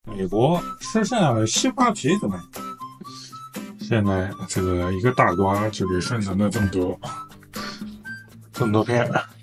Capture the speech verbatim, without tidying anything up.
美国吃剩下的西瓜皮怎么样？现在这个一个大瓜就给分成了这么多这么多片。